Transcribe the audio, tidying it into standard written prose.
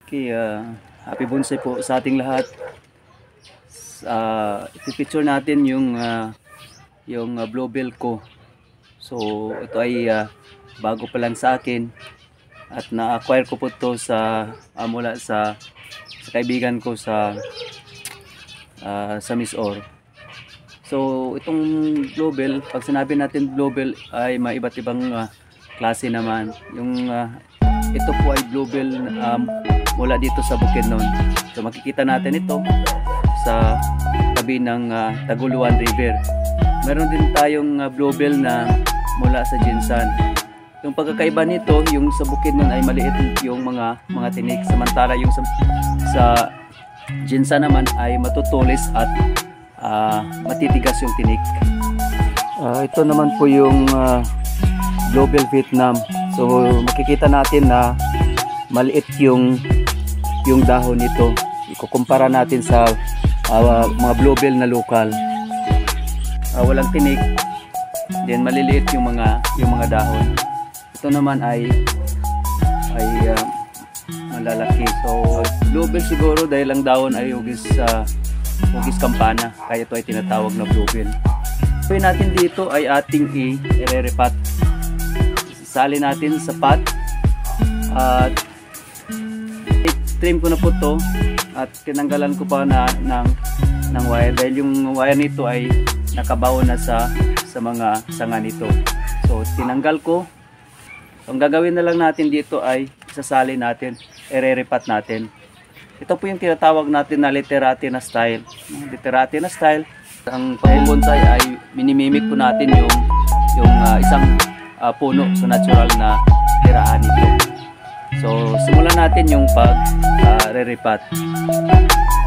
Okay, happy bonsai po sa ating lahat. Ipipicture natin yung bluebell ko. So ito ay bago pa lang sa akin at na-acquire ko po to mula sa kaibigan ko sa Miss Or. So itong bluebell, pag sinabi natin bluebell ay may iba't ibang klase naman. Ito po ay bluebell mula dito sa Bukidnon. So makikita natin ito sa tabi ng Taguluan River. Meron din tayong bluebell na mula sa Jinsan. Yung pagkakaiba nito, yung sa Bukidnon ay maliit yung mga tinik, samantala yung sa Jinsan naman ay matutulis at matitigas yung tinik. Ito naman po yung bluebell Vietnam. So makikita natin na maliit yung dahon nito. Ikukumpara natin sa mga bluebell na lokal. Walang tinik, then maliliit yung mga dahon. Ito naman ay malalaki. So bluebell siguro dahil ang dahon ay hugis kampana, kaya ito ay tinatawag na bluebell. Gawin natin dito ay ating i-re-repat. Sali natin sa pot at i-trim ko na po to at tinanggalan ko pa ng wire dahil yung wire nito ay nakabaon na sa mga sanga nito. So tinanggal ko. Ang gagawin na lang natin dito ay isasali natin, i-re-repat natin. Ito po yung tinatawag natin na literati na style. Literati na style. Ang pag-bonsai ay minimimik po natin yung isang puno sa natural na tirahan nito. So simulan natin yung pag-re-repat.